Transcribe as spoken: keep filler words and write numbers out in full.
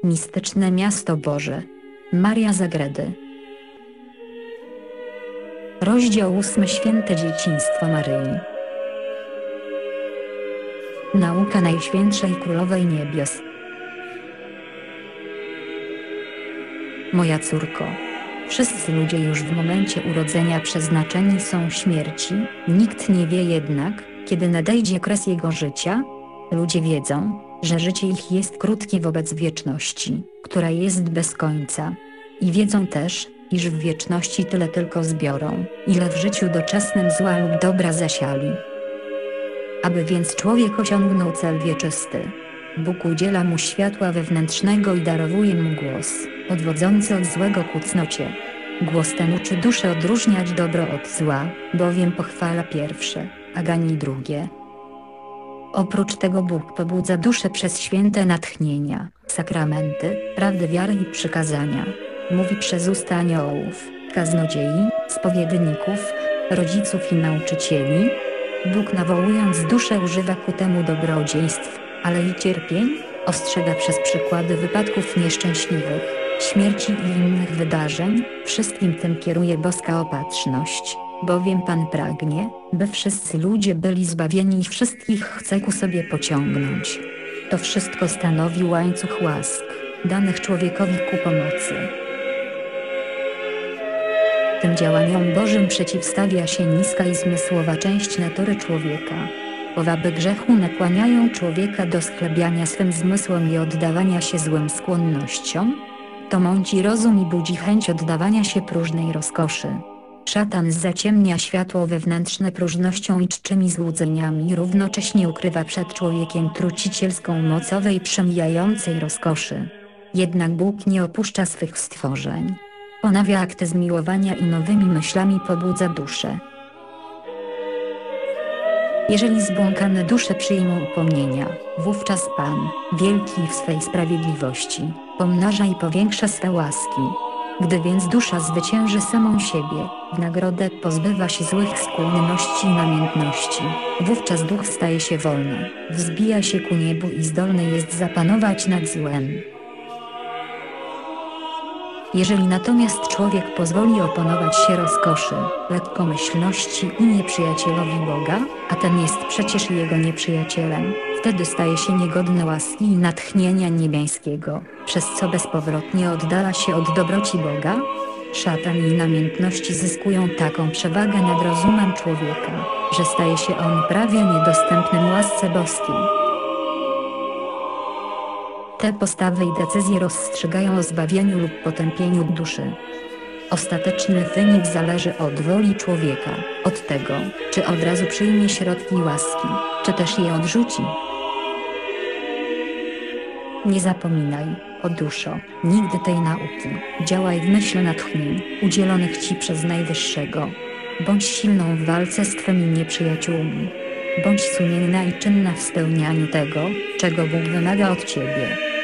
Mistyczne miasto Boże. Maria Zagredy. Rozdział ósmy. Święte dzieciństwo Maryi. Nauka Najświętszej Królowej Niebios. Moja córko, wszyscy ludzie już w momencie urodzenia przeznaczeni są śmierci, nikt nie wie jednak, kiedy nadejdzie kres jego życia. Ludzie wiedzą, że życie ich jest krótkie wobec wieczności, która jest bez końca. I wiedzą też, iż w wieczności tyle tylko zbiorą, ile w życiu doczesnym zła lub dobra zasiali. Aby więc człowiek osiągnął cel wieczysty, Bóg udziela mu światła wewnętrznego i darowuje mu głos, odwodzący od złego ku cnocie. Głos ten uczy duszę odróżniać dobro od zła, bowiem pochwala pierwsze, a gani drugie. Oprócz tego Bóg pobudza duszę przez święte natchnienia, sakramenty, prawdy wiary i przykazania. Mówi przez usta aniołów, kaznodziei, spowiedników, rodziców i nauczycieli. Bóg, nawołując duszę, używa ku temu dobrodziejstw, ale i cierpień, ostrzega przez przykłady wypadków nieszczęśliwych, śmierci i innych wydarzeń. Wszystkim tym kieruje boska opatrzność, bowiem Pan pragnie, by wszyscy ludzie byli zbawieni i wszystkich chce ku sobie pociągnąć. To wszystko stanowi łańcuch łask, danych człowiekowi ku pomocy. Tym działaniom Bożym przeciwstawia się niska i zmysłowa część natury człowieka. Owaby grzechu nakłaniają człowieka do schlebiania swym zmysłom i oddawania się złym skłonnościom. To mąci rozum i budzi chęć oddawania się próżnej rozkoszy. Szatan zaciemnia światło wewnętrzne próżnością i czczymi złudzeniami, równocześnie ukrywa przed człowiekiem trucicielską moc owej przemijającej rozkoszy. Jednak Bóg nie opuszcza swych stworzeń. Ponawia akty zmiłowania i nowymi myślami pobudza duszę. Jeżeli zbłąkane dusze przyjmą upomnienia, wówczas Pan, wielki w swej sprawiedliwości, pomnaża i powiększa swe łaski. Gdy więc dusza zwycięży samą siebie, w nagrodę pozbywa się złych skłonności i namiętności, wówczas duch staje się wolny, wzbija się ku niebu i zdolny jest zapanować nad złem. Jeżeli natomiast człowiek pozwoli opanować się rozkoszy, lekkomyślności i nieprzyjacielowi Boga, a ten jest przecież jego nieprzyjacielem, wtedy staje się niegodny łaski i natchnienia niebiańskiego, przez co bezpowrotnie oddala się od dobroci Boga. Szatan i namiętności zyskują taką przewagę nad rozumem człowieka, że staje się on prawie niedostępnym łasce boskiej. Te postawy i decyzje rozstrzygają o zbawieniu lub potępieniu duszy. Ostateczny wynik zależy od woli człowieka, od tego, czy od razu przyjmie środki łaski, czy też je odrzuci. Nie zapominaj, o duszo, nigdy tej nauki. Działaj w myśl natchnień, udzielonych ci przez Najwyższego. Bądź silną w walce z twymi nieprzyjaciółmi. Bądź sumienna i czynna w spełnianiu tego, czego Bóg wymaga od ciebie.